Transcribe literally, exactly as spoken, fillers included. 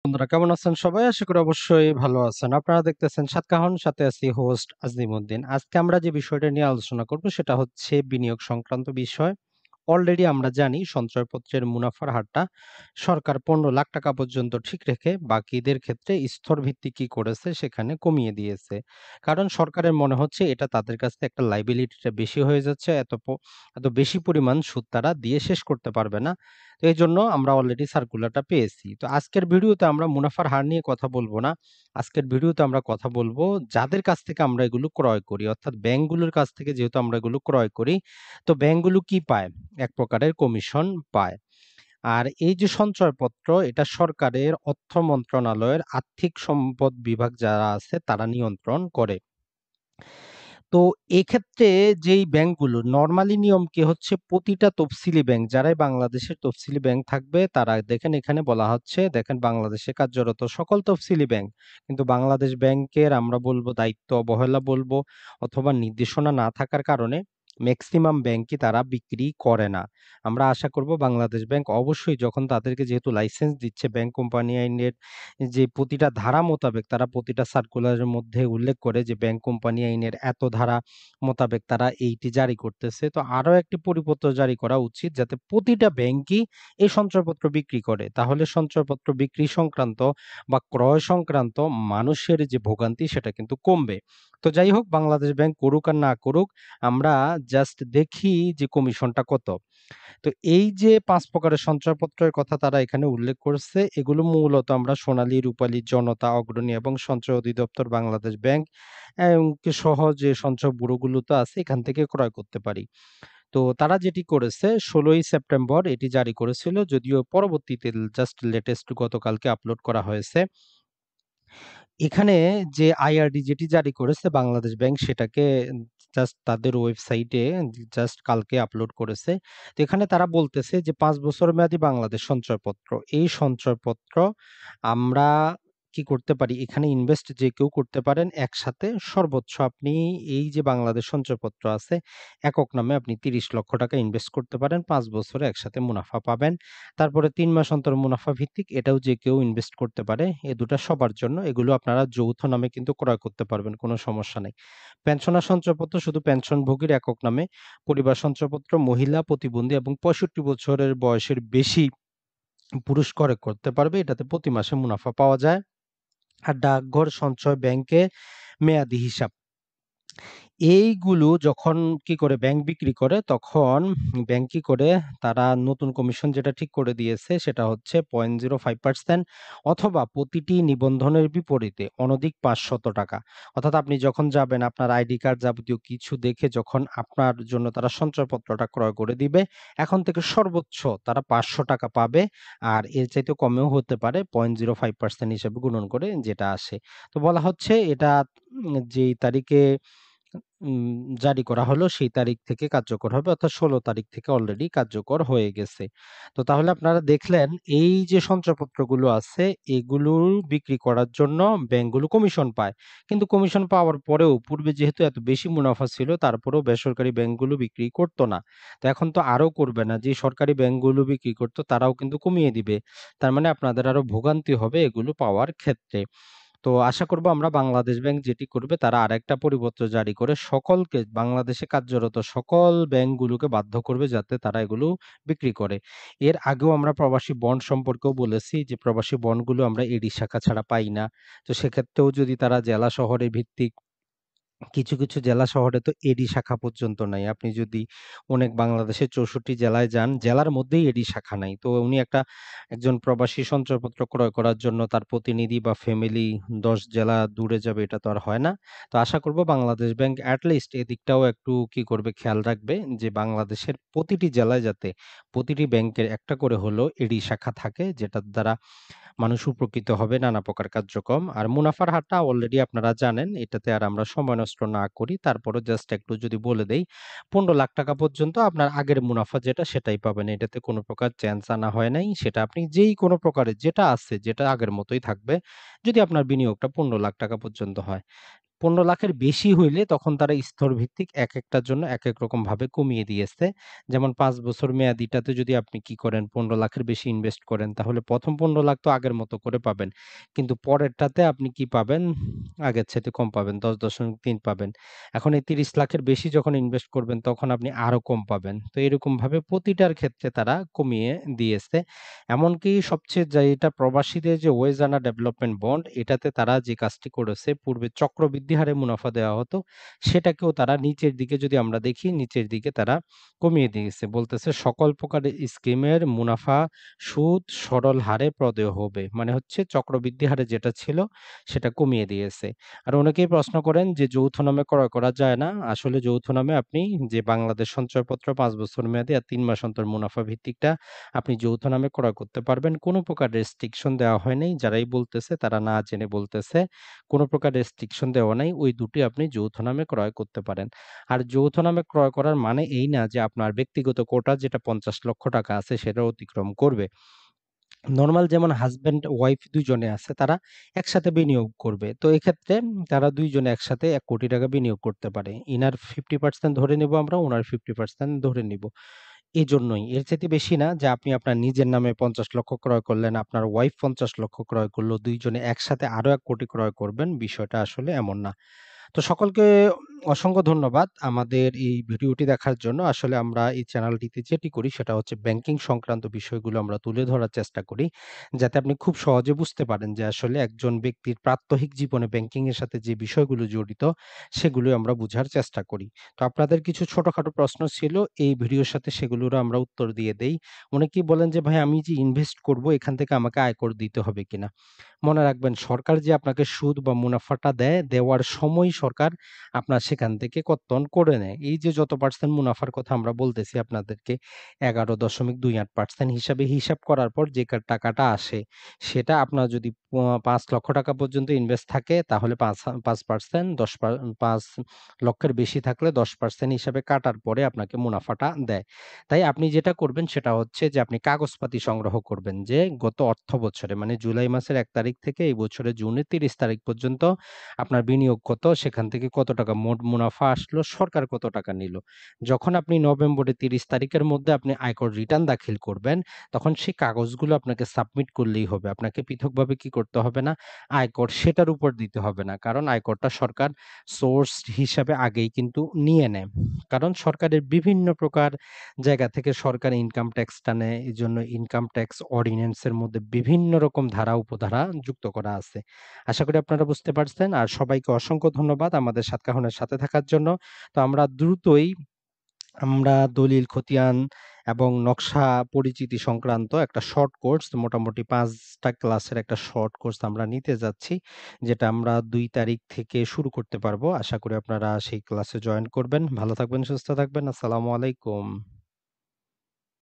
বন্ধুরা কেমন আছেন সবাই? আশা করি অবশ্যই ভালো আছেন। আপনারা দেখতেছেন সাতকাহন, সাথে আছি হোস্ট আজিমুদ্দিন। আজকে আমরা যে বিষয়টা নিয়ে আলোচনা করব সেটা হচ্ছে বিনিয়োগ সংক্রান্ত বিষয়। অলরেডি আমরা জানি সঞ্চয়পত্রের মুনাফার হারটা সরকার পনেরো লাখ টাকা পর্যন্ত ঠিক রেখে বাকিদের ক্ষেত্রে স্তরভিত্তিক কি করেছে সেখানে কমিয়ে দিয়েছে। কারণ সরকারের মনে হচ্ছে এটা তাদের কাছে একটা লায়াবিলিটিটা বেশি হয়ে যাচ্ছে। এত প এত বেশি পরিমাণ সুদ তারা দিয়ে শেষ করতে পারবে না। তো এজন্য আমরা অলরেডি সার্কুলারটা পেয়েছি। তো আজকের ভিডিওতে আমরা মুনাফার হার নিয়ে কথা বলব না। আজকের ভিডিওতে আমরা কথা বলবো যাদের কাছ থেকে আমরা এগুলো ক্রয় করি, অর্থাৎ ব্যাংকগুলোর কাছ থেকে যেহেতু আমরা এগুলো ক্রয় করি, তো ব্যাংকগুলো কি পায়? এক প্রকারের কমিশন পায়। আর এই যে সঞ্চয়পত্র, এটা সরকারের অর্থ মন্ত্রণালয়ের আর্থিক সম্পদ বিভাগ যারা আছে তারা নিয়ন্ত্রণ করে। তো এক্ষেত্রে যেই ব্যাংকগুলো নরমালি নিয়ম কি হচ্ছে, প্রতিটা তফসিলি ব্যাংক যারাই বাংলাদেশের তফসিলি ব্যাংক থাকবে তারা দেখেন এখানে বলা হচ্ছে, দেখেন বাংলাদেশে কার্যরত সকল তফসিলি ব্যাংক, কিন্তু বাংলাদেশ ব্যাংকের আমরা বলবো দায়িত্ব অবহেলা বলবো অথবা নির্দেশনা না থাকার কারণে ম্যাক্সিমাম ব্যাংকই তারা বিক্রি করে না। আমরা আশা করব বাংলাদেশ ব্যাংক অবশ্যই, যখন তাদেরকে যেহেতু লাইসেন্স দিচ্ছে ব্যাংক কোম্পানি আইনের যে প্রতিটা ধারা মোতাবেক, তারা প্রতিটা সার্কুলারের মধ্যে উল্লেখ করে যে ব্যাংক কোম্পানি আইনের এত ধারা মোতাবেক তারা এইটি জারি করতেছে। তো আরো একটি পরিপত্র জারি করা উচিত যাতে প্রতিটা ব্যাংকই এই সঞ্চয়পত্র বিক্রি করে। তাহলে সঞ্চয়পত্র বিক্রি সংক্রান্ত বা ক্রয় সংক্রান্ত মানুষের যে ভোগান্তি সেটা কিন্তু কমবে। তো যাই হোক, বাংলাদেশ ব্যাংক করুক আর না করুক, আমরা জাস্ট দেখি যে কমিশনটা কত। তো এই যে পাঁচ প্রকারের সঞ্চয়পত্রের কথা তারা এখানে উল্লেখ করেছে, এগুলো মূলত আমরা সোনালী, রূপালী, জনতা, অগ্রণী এবং সঞ্চয় অধিদপ্তর, বাংলাদেশ ব্যাংক এবং সহ যে সঞ্চয় ব্যুরোগুলো তো আছে এখান থেকে ক্রয় করতে পারি। তো তারা যেটি করেছে ষোলোই সেপ্টেম্বর এটি জারি করেছিল, যদিও পরবর্তীতে জাস্ট লেটেস্ট গতকালকে আপলোড করা হয়েছে। এখানে যে আইআরডি যেটি জারি করেছে বাংলাদেশ ব্যাংক, সেটাকে জাস্ট তাদের ওয়েবসাইটে জাস্ট কালকে আপলোড করেছে। তো এখানে তারা বলতেছে যে পাঁচ বছর মেয়াদী বাংলাদেশ সঞ্চয়পত্র, এই সঞ্চয়পত্র আমরা কি করতে পারি, এখানে ইনভেস্ট যে কেউ করতে পারেন একসাথে সর্বোচ্চ আপনি এই যে বাংলাদেশ সঞ্চয়পত্র আছে একক নামে আপনি তিরিশ লক্ষ টাকা ইনভেস্ট করতে পারেন, পাঁচ বছরে একসাথে মুনাফা পাবেন। তারপরে তিন মাস অন্তর মুনাফা ভিত্তিক, এটাও যে কেউ ইনভেস্ট করতে পারে। এ দুটা সবার জন্য, এগুলো আপনারা যৌথ নামে কিন্তু ক্রয় করতে পারবেন, কোনো সমস্যা নেই। পেনশনার সঞ্চয়পত্র শুধু পেনশনভোগীর একক নামে, পরিবার সঞ্চয়পত্র মহিলা, প্রতিবন্ধী এবং পঁয়ষট্টি বছরের বয়সের বেশি পুরুষ ক্রয় করতে পারবে, এটাতে প্রতি মাসে মুনাফা পাওয়া যায়। আর ডাকঘর সঞ্চয় ব্যাংকে মেয়াদি হিসাব, এইগুলো যখন কি করে ব্যাংক বিক্রি করে, তখন ব্যাংক কি করে তারা নতুন কমিশন যেটা ঠিক করে দিয়েছে সেটা হচ্ছে পয়েন্ট জিরো ফাইভ পার্সেন্ট অথবা প্রতিটি নিবন্ধনের বিপরীতে অনধিক পাঁচশত টাকা। অর্থাৎ আপনি যখন যাবেন আপনার আইডি কার্ড যাবতীয় কিছু দেখে যখন আপনার জন্য তারা সঞ্চয়পত্রটা ক্রয় করে দিবে, এখন থেকে সর্বোচ্চ তারা পাঁচশো টাকা পাবে। আর এর চাইতে কমেও হতে পারে, পয়েন্ট জিরো ফাইভ পার্সেন্ট হিসেবে গুণন করে যেটা আসে। তো বলা হচ্ছে এটা উম, যেই তারিখে উম জারি করা হলো সেই তারিখ থেকে কার্যকর হবে, অর্থাৎ ষোলো তারিখ থেকে অলরেডি কার্যকর হয়ে গেছে। তো তাহলে আপনারা দেখলেন এই যে সঞ্চয়পত্রগুলো আছে এগুলো বিক্রি করার জন্য ব্যাংকগুলো কমিশন পায়। কিন্তু কমিশন পাওয়ার পরেও পূর্বে যেহেতু এত বেশি মুনাফা ছিল তারপরেও বেসরকারি ব্যাংকগুলো বিক্রি করত না। তো এখন তো আরো করবে না, যে সরকারি ব্যাংকগুলো বিক্রি করত তারাও কিন্তু কমিয়ে দিবে। তার মানে আপনাদের আরো ভোগান্তি হবে এগুলো পাওয়ার ক্ষেত্রে। তো আশা করব আমরা বাংলাদেশ ব্যাংক যেটি করবে তারা আরেকটা পরিপত্র জারি করে সকলকে, বাংলাদেশে কার্যরত সকল ব্যাংকগুলোকে বাধ্য করবে যাতে তারা এগুলো বিক্রি করে। এর আগেও আমরা প্রবাসী বন্ড সম্পর্কেও বলেছি যে প্রবাসী বন্ডগুলো আমরা এডি শাখা ছাড়া পাই না। তো সেক্ষেত্রেও যদি তারা জেলা শহরে ভিত্তিক, কিছু, কিছু জেলা শহরে তো এডি শাখা পর্যন্ত নাই। আপনি যদি অনেক বাংলাদেশের চৌষট্টি জেলায় যান, জেলার মধ্যেই এডি শাখা নাই। তো উনি একটা একজন প্রবাসী সঞ্চয়পত্র ক্রয় করার জন্য তার প্রতিনিধি বা ফ্যামিলি দশ জেলা দূরে যাবে, এটা তো আর হয় না। তো আশা করব বাংলাদেশ ব্যাংক এট লিস্ট এদিকটাও একটু কি করবে, খেয়াল রাখবে যে বাংলাদেশের প্রতিটি জেলায় যাতে প্রতিটি ব্যাংকের একটা করে হলেও এডি শাখা থাকে, যেটার দ্বারা মানুষ উপকৃত হবে নানা প্রকার কার্যক্রম। আর মুনাফার হারটা অলরেডি আপনারা জানেন, এটাতে আর আমরা সময় নষ্ট না করি। তারপরও জাস্ট একটু যদি বলে দেই, পনেরো লাখ টাকা পর্যন্ত আপনার আগের মুনাফা যেটা সেটাই পাবেন। এটাতে কোনো প্রকার চেঞ্জ আনা হয় নাই। সেটা আপনি যেই কোনো প্রকারের যেটা আছে যেটা আগের মতোই থাকবে। যদি আপনার বিনিয়োগটা পনেরো লাখ টাকা পর্যন্ত হয়। পনেরো লাখের বেশি হইলে তখন তারা স্তরভিত্তিক একেকটার জন্য একেক রকমভাবে কমিয়ে দিয়েছে। যেমন পাঁচ বছর মেয়াদিটাতে যদি আপনি কি করেন পনেরো লাখের বেশি ইনভেস্ট করেন তাহলে প্রথম পনেরো লাখ তো আগের মতো করে পাবেন। কিন্তু পরেরটাতে আপনি কি পাবেন? আগের চাইতে কম পাবেন। দশ দশমিক তিন পাবেন। এখন এই ত্রিশ লাখের বেশি যখন ইনভেস্ট করবেন তখন আপনি আরো কম পাবেন। তো এরকমভাবে প্রতিটার ক্ষেত্রে তারা কমিয়ে দিয়েছে। এমনকি সবচেয়ে যেটা প্রবাসীদের যে ওয়েজ আর্নার ডেভেলপমেন্ট বন্ড এটাতে তারা যে কাজটি করেছে পূর্বে চক্রবৃদ্ধি হারে মুনাফা দেওয়া হতো সেটাকেও তারা নিচের দিকে যদি আমরা দেখি নিচের দিকে তারা কমিয়ে দিয়েছে। বলতেছে সকল প্রকার স্কিমের মুনাফা সুদ সরল হারে প্রদেয় হবে। মানে হচ্ছে চক্রবৃদ্ধি হারে যেটা ছিল সেটা কমিয়ে দিয়েছে। আর অনেকেই প্রশ্ন করেন যে যৌথ নামে ক্রয় করা যায় না। আসলে যৌথ নামে আপনি যে বাংলাদেশ সঞ্চয়পত্র পাঁচ বছর মেয়াদী আর তিন মাস অন্তর মুনাফা ভিত্তিকটা আপনি যৌথ নামে ক্রয় করতে পারবেন। কোনো প্রকার রেস্ট্রিকশন দেওয়া হয় নাই। যারাই বলতেছে তারা না জেনে বলতেছে। কোনো প্রকার রেস্ট্রিকশন দেওয়া নাই। ওই দুটি আপনি যৌথ নামে ক্রয় করতে পারেন। আর যৌথ নামে ক্রয় করার মানে এই না যে আপনার ব্যক্তিগত কোটা যেটা পঞ্চাশ লক্ষ টাকা আছে সেটা অতিক্রম করবে। নরমাল যেমন হাসব্যান্ড ওয়াইফ দুই জনে আছে তারা একসাথে বিনিয়োগ করবে। তো এক্ষেত্রে তারা দুই জনে একসাথে এক কোটি টাকা বিনিয়োগ করতে পারে। ইনার পঞ্চাশ পার্সেন্ট ধরে নিব আমরা, উনার পঞ্চাশ পার্সেন্ট ধরে নিব। এজন্যই। এর চাইতে বেশি না যে আপনি আপনার নিজের নামে পঞ্চাশ লক্ষ ক্রয় করলেন, আপনার ওয়াইফ পঞ্চাশ লক্ষ ক্রয় করল, দুই জনে একসাথে আরো এক কোটি ক্রয় করবেন। বিষয়টা আসলে এমন না। তো সকলকে অসংখ্য ধন্যবাদ আমাদের এই ভিডিওটি দেখার জন্য। আসলে আমরা এই চ্যানেলটিতে যেটি করি সেটা হচ্ছে ব্যাংকিং সংক্রান্ত বিষয়গুলো আমরা তুলে ধরার চেষ্টা করি। যাতে আপনি খুব সহজে বুঝতে পারেন যে আসলে একজন ব্যক্তির প্রাত্যহিক জীবনে ব্যাংকিং এর সাথে যে বিষয়গুলো জড়িত সেগুলো আমরা বুঝার চেষ্টা করি। তো আপনাদের কিছু ছোটখাটো প্রশ্ন ছিল এই ভিডিওর সাথে সেগুলোরও আমরা উত্তর দিয়ে দেই। অনেকেই বলেন যে ভাই আমি যে ইনভেস্ট করব এখান থেকে আমাকে আয়কর দিতে হবে কিনা? মনে রাখবেন সরকার যে আপনাকে সুদ বা মুনাফাটা দেয়, দেওয়ার সময় সরকার আপনার সেখান থেকে কর্তন করে নেয়। এই যে যত পার্সেন্ট মুনাফার কথা আমরা বলতেছি আপনাদেরকে এগারো দশমিক দুই আট পার্সেন্ট হিসাবে হিসাব করার পর যে কা টাকাটা আসে সেটা আপনার যদি প পাঁচ লক্ষ টাকা পর্যন্ত ইনভেস্ট থাকে তাহলে পাঁচ হা পাঁচ পার্সেন্ট দশ পা পাঁচ লক্ষের বেশি থাকলে দশ পার্সেন্ট হিসাবে কাটার পরে আপনাকে মুনাফাটা দেয়। তাই আপনি যেটা করবেন সেটা হচ্ছে যে আপনি কাগজপাতি সংগ্রহ করবেন যে গত অর্থ বছরে মানে জুলাই মাসের এক তারিখ থেকে এই বছরের জুনের ত্রিশ তারিখ পর্যন্ত আপনার বিনিয়োগ কত, সেখান থেকে কত টাকা মোট মুনাফা আসলো, সরকার কত টাকা নিল। যখন আপনি নভেম্বরের ত্রিশ তারিখের মধ্যে আপনি আয়কর রিটার্ন দাখিল করবেন, তখন সেই কাগজগুলো আপনাকে সাবমিট করলেই হবে। আপনাকে পৃথকভাবে কি করতে হবে না, আয়কর সেটার উপর দিতে হবে না। কারণ আয়করটা সরকার সোর্স হিসাবে আগেই কিন্তু নিয়ে নেয়। কারণ সরকারের বিভিন্ন প্রকার জায়গা থেকে সরকার ইনকাম ট্যাক্সটা নেয়। এজন্য ইনকাম ট্যাক্স অর্ডিন্যান্সের মধ্যে বিভিন্ন রকম ধারা উপধারা যুক্ত করা আছে। আশা করি আপনারা বুঝতে পারছেন। আর সবাইকে অসংখ্য ধন্যবাদ আমাদের সাতকাহনের সাথে থাকার জন্য। তো আমরা দ্রুতই আমরা দলিল খতিয়ান এবং নকশা পরিচিতি সংক্রান্ত একটা শর্ট কোর্স মোটামুটি পাঁচ টা ক্লাসের একটা শর্ট কোর্স আমরা নিতে যাচ্ছি। যেটা আমরা দুই তারিখ থেকে শুরু করতে পারবো। আশা করি আপনারা সেই ক্লাসে জয়েন করবেন। ভালো থাকবেন, সুস্থ থাকবেন। আসসালামু আলাইকুম।